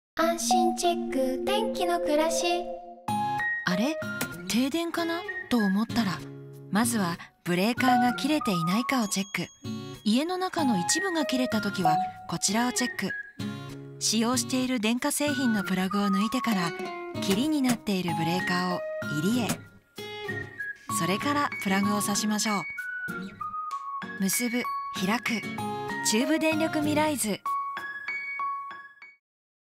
安心チェック天気の暮らし。 あれ、停電かなと思ったら、まずはブレーカーが切れていないかをチェック。家の中の一部が切れた時はこちらをチェック。使用している電化製品のプラグを抜いてから、キリになっているブレーカーを入りへ、それからプラグを挿しましょう。結ぶ、開く、中部電力ミライズ。